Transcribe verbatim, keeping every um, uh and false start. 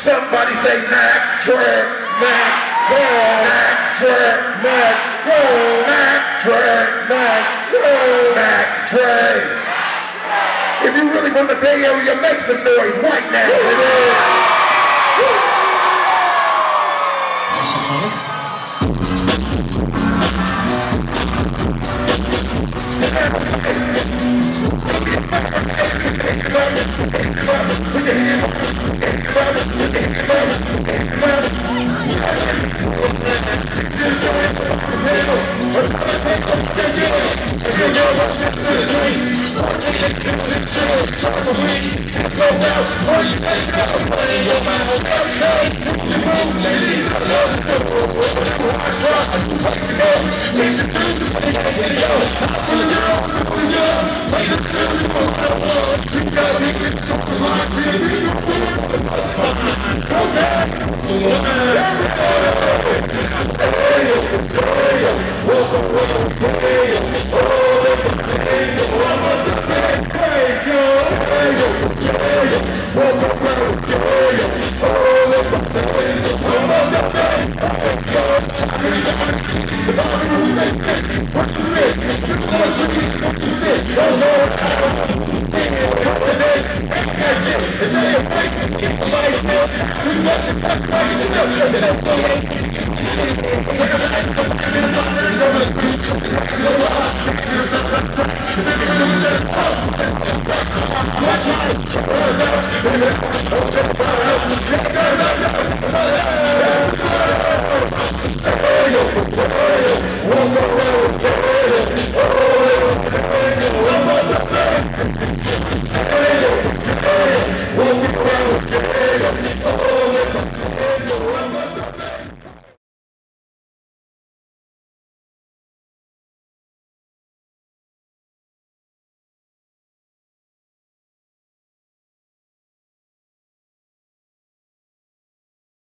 Somebody say Mac Dre, Mac Dre, Mac Dre, Mac Dre, Mac Dre, Mac Dre, Mac Dre. If you really from the Bay Area, make some noise right now. That's so funny.